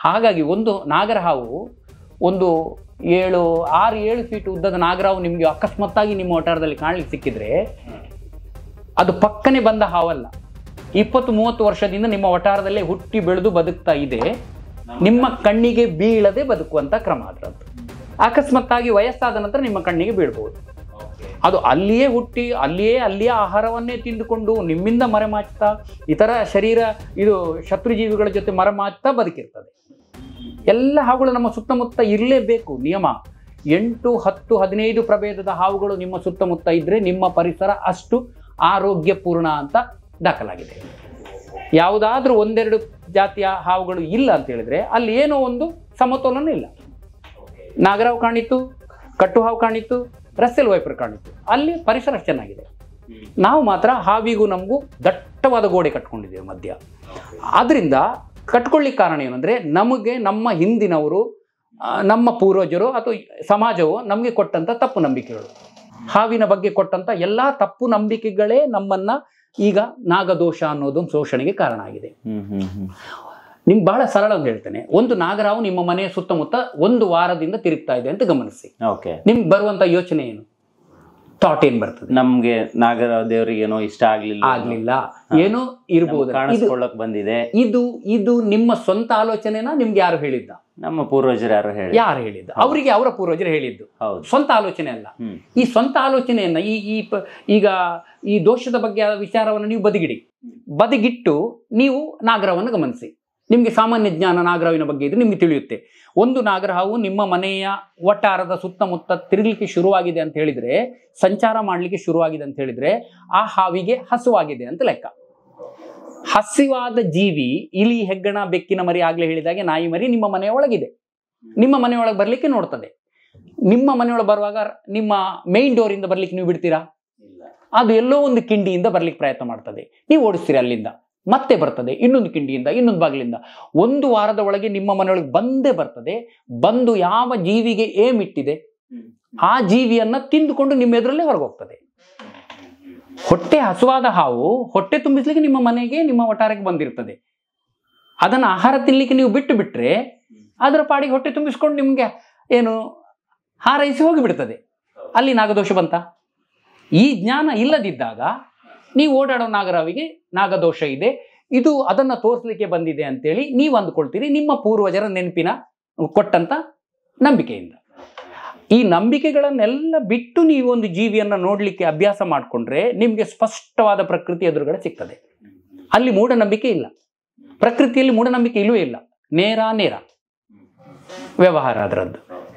ಹಾಗಾಗಿ ಒಂದು ನಾಗರಹಾವು ಒಂದು 6-7 ಫೀಟ್ ಉದ್ದದ ನಾಗರಹಾವು ನಿಮಗೆ ಅಕಸ್ಮಾತ್ತಾಗಿ ನಿಮ್ಮ ವಠಾರದಲ್ಲಿ ಕಾಣಲಿಕ್ಕೆ ಸಿಕ್ಕಿದ್ರೆ ಅದು ಪಕ್ಕನೆ ಬಂದ ಹಾವಲ್ಲ. 20-30 ವರ್ಷದಿಂದ ನಿಮ್ಮ ವಠಾರದಲ್ಲೇ ಹುಟ್ಟಿ ಬೆಳೆದು ಬದುಕ್ತಾ ಇದೆ. ನಿಮ್ಮ ಕಣ್ಣಿಗೆ ಬೀಳದೆ ಬದುಕುವಂಥ ಕ್ರಮ ಅದರದ್ದು. ಅಕಸ್ಮಾತ್ತಾಗಿ ವಯಸ್ಸಾದ ನಂತರ ನಿಮ್ಮ ಕಣ್ಣಿಗೆ ಬೀಳ್ಬೋದು. ಅದು ಅಲ್ಲಿಯೇ ಹುಟ್ಟಿ ಅಲ್ಲಿಯೇ ಆಹಾರವನ್ನೇ ತಿಂದುಕೊಂಡು ನಿಮ್ಮಿಂದ ಮರೆಮಾಚ್ತಾ ಇತರ ಶತ್ರುಜೀವಿಗಳ ಜೊತೆ ಮರೆಮಾಚ್ತಾ ಬದುಕಿರ್ತದೆ. ಎಲ್ಲ ಹಾವುಗಳು ನಮ್ಮ ಸುತ್ತಮುತ್ತ ಇರಲೇಬೇಕು. ನಿಯಮ 8, 10, 15 ಪ್ರಭೇದದ ಹಾವುಗಳು ನಿಮ್ಮ ಸುತ್ತಮುತ್ತ ಇದ್ದರೆ ನಿಮ್ಮ ಪರಿಸರ ಅಷ್ಟು ಆರೋಗ್ಯಪೂರ್ಣ ಅಂತ ದಾಖಲಾಗಿದೆ. ಯಾವುದಾದ್ರೂ 1-2 ಜಾತಿಯ ಹಾವುಗಳು ಇಲ್ಲ ಅಂತ ಹೇಳಿದ್ರೆ ಅಲ್ಲಿ ಏನೋ ಒಂದು ಸಮತೋಲನ ಇಲ್ಲ. ನಾಗರಹಾವು ಕಾಣಿತ್ತು, ಕಟ್ಟು ಹಾವು ಕಾಣಿತ್ತು, ರಸ್ಸೆಲ್ ವೈಪರ್ ಕಾಣಿತ್ತು, ಅಲ್ಲಿ ಪರಿಸರ ಚೆನ್ನಾಗಿದೆ. ನಾವು ಮಾತ್ರ ಹಾವಿಗೂ ನಮಗೂ ದಟ್ಟವಾದ ಗೋಡೆ ಕಟ್ಕೊಂಡಿದ್ದೇವೆ ಮಧ್ಯ. ಆದ್ರಿಂದ ಕಟ್ಕೊಳ್ಳಿಕ್ಕೆ ಕಾರಣ ಏನಂದರೆ ನಮಗೆ ನಮ್ಮ ಹಿಂದಿನವರು, ನಮ್ಮ ಪೂರ್ವಜರು ಅಥವಾ ಸಮಾಜವು ನಮಗೆ ಕೊಟ್ಟಂಥ ತಪ್ಪು ನಂಬಿಕೆಗಳು, ಹಾವಿನ ಬಗ್ಗೆ ಕೊಟ್ಟಂಥ ಎಲ್ಲ ತಪ್ಪು ನಂಬಿಕೆಗಳೇ ನಮ್ಮನ್ನ ಈಗ ನಾಗದೋಷ ಅನ್ನೋದೊಂದು ಶೋಷಣೆಗೆ ಕಾರಣ ಆಗಿದೆ. ನಿಮ್ಗೆ ಬಹಳ ಸರಳವಾಗಿ ಹೇಳ್ತೇನೆ. ಒಂದು ನಾಗರಹಾವು ನಿಮ್ಮ ಮನೆಯ ಸುತ್ತಮುತ್ತ 1 ವಾರದಿಂದ ತಿರುಗ್ತಾ ಇದೆ ಅಂತ ಗಮನಿಸಿ. ನಿಮ್ಗೆ ಬರುವಂತ ಯೋಚನೆ ಏನು, ಥಾಟ್ ಏನ್ ಬರ್ತದೆ? ನಮ್ಗೆ ನಾಗರ ದೇವರಿಗೆ ಏನೋ ಇಷ್ಟ ಆಗ್ಲಿಲ್ಲ, ಏನೋ ಇರ್ಬೋದು, ಕಾಣಿಸ್ಕೊಳ್ಳಕ್ ಬಂದಿದೆ. ಇದು ನಿಮ್ಮ ಸ್ವಂತ ಆಲೋಚನೆನಾ? ನಿಮ್ಗೆ ಯಾರು ಹೇಳಿದ್ದ? ನಮ್ಮ ಪೂರ್ವಜರು ಯಾರು ಹೇಳಿದ್ದ? ಅವರಿಗೆ ಅವರ ಪೂರ್ವಜರು ಹೇಳಿದ್ದು, ಸ್ವಂತ ಆಲೋಚನೆ ಅಲ್ಲ. ಈ ಸ್ವಂತ ಆಲೋಚನೆಯನ್ನ ಈಗ ಈ ದೋಷದ ಬಗ್ಗೆ ವಿಚಾರವನ್ನು ನೀವು ಬದಿಗಿಟ್ಟು ನೀವು ನಾಗರಹಾವನ್ನು ಗಮನಿಸಿ. ನಿಮಗೆ ಸಾಮಾನ್ಯ ಜ್ಞಾನ ನಾಗರಹಾವಿನ ಬಗ್ಗೆ ಇದ್ರೆ ನಿಮ್ಗೆ ತಿಳಿಯುತ್ತೆ. ಒಂದು ನಾಗರಹಾವು ನಿಮ್ಮ ಮನೆಯ ವಠಾರದ ಸುತ್ತಮುತ್ತ ತಿರುಗಲಿಕ್ಕೆ ಶುರುವಾಗಿದೆ ಅಂತ ಹೇಳಿದ್ರೆ, ಸಂಚಾರ ಮಾಡಲಿಕ್ಕೆ ಶುರುವಾಗಿದೆ ಅಂತ ಹೇಳಿದ್ರೆ ಆ ಹಾವಿಗೆ ಹಸುವಾಗಿದೆ ಅಂತ ಲೆಕ್ಕ. ಹಸಿವಾದ ಜೀವಿ ಇಲಿ, ಹೆಗ್ಗಣ, ಬೆಕ್ಕಿನ ಮರಿ, ಆಗ್ಲೇ ಹೇಳಿದಾಗೆ ನಾಯಿ ಮರಿ ನಿಮ್ಮ ಮನೆಯ ಒಳಗಿದೆ. ನಿಮ್ಮ ಮನೆಯೊಳಗೆ ಬರ್ಲಿಕ್ಕೆ ನೋಡ್ತದೆ. ನಿಮ್ಮ ಮನೆಯೊಳಗೆ ಬರುವಾಗ ನಿಮ್ಮ ಮೇನ್ ಡೋರ್ ಇಂದ ಬರ್ಲಿಕ್ಕೆ ನೀವು ಬಿಡ್ತೀರಾ? ಅದು ಎಲ್ಲೋ ಒಂದು ಕಿಂಡಿಯಿಂದ ಬರ್ಲಿಕ್ಕೆ ಪ್ರಯತ್ನ ಮಾಡ್ತದೆ. ನೀವು ಓಡಿಸ್ತೀರಿ, ಅಲ್ಲಿಂದ ಮತ್ತೆ ಬರ್ತದೆ, ಇನ್ನೊಂದು ಕಿಂಡಿಯಿಂದ, ಇನ್ನೊಂದು ಬಾಗಿಲಿಂದ. 1 ವಾರದ ಒಳಗೆ ನಿಮ್ಮ ಮನೆಯೊಳಗೆ ಬಂದೇ ಬರ್ತದೆ. ಬಂದು ಯಾವ ಜೀವಿಗೆ ಏಮಿಟ್ಟಿದೆ ಆ ಜೀವಿಯನ್ನ ತಿಂದುಕೊಂಡು ನಿಮ್ಮ ಎದುರಲ್ಲೇ ಹೊರಗೋಗ್ತದೆ. ಹೊಟ್ಟೆ ಹಸುವಾದ ಹಾವು ಹೊಟ್ಟೆ ತುಂಬಿಸ್ಲಿಕ್ಕೆ ನಿಮ್ಮ ಮನೆಗೆ, ನಿಮ್ಮ ವಠಾರಕ್ಕೆ ಬಂದಿರ್ತದೆ. ಅದನ್ನ ಆಹಾರ ತಿನ್ಲಿಕ್ಕೆ ನೀವು ಬಿಟ್ರೆ ಅದರ ಪಾಡಿಗೆ ಹೊಟ್ಟೆ ತುಂಬಿಸ್ಕೊಂಡು ನಿಮ್ಗೆ ಏನು ಹಾರೈಸಿ ಹೋಗಿಬಿಡ್ತದೆ. ಅಲ್ಲಿ ನಾಗದೋಷ ಬಂತ? ಈ ಜ್ಞಾನ ಇಲ್ಲದಿದ್ದಾಗ ನೀವು ಓಡಾಡೋ ನಾಗರಹಾವಿಗೆ ನಾಗದೋಷ ಇದೆ, ಇದು ಅದನ್ನ ತೋರಿಸ್ಲಿಕ್ಕೆ ಬಂದಿದೆ ಅಂತೇಳಿ ನೀವು ಅಂದ್ಕೊಳ್ತೀರಿ, ನಿಮ್ಮ ಪೂರ್ವಜರ ನೆನಪಿನ ಕೊಟ್ಟಂತ ನಂಬಿಕೆಯಿಂದ. ಈ ನಂಬಿಕೆಗಳನ್ನೆಲ್ಲ ಬಿಟ್ಟು ನೀವು ಒಂದು ಜೀವಿಯನ್ನ ನೋಡ್ಲಿಕ್ಕೆ ಅಭ್ಯಾಸ ಮಾಡಿಕೊಂಡ್ರೆ ನಿಮ್ಗೆ ಸ್ಪಷ್ಟವಾದ ಪ್ರಕೃತಿ ಎದುರುಗಡೆ ಸಿಗ್ತದೆ. ಅಲ್ಲಿ ಮೂಢನಂಬಿಕೆ ಇಲ್ಲ, ಪ್ರಕೃತಿಯಲ್ಲಿ ಮೂಢನಂಬಿಕೆ ಇಲ್ಲವೇ ಇಲ್ಲ. ನೇರ ವ್ಯವಹಾರ ಅದರದ್ದು.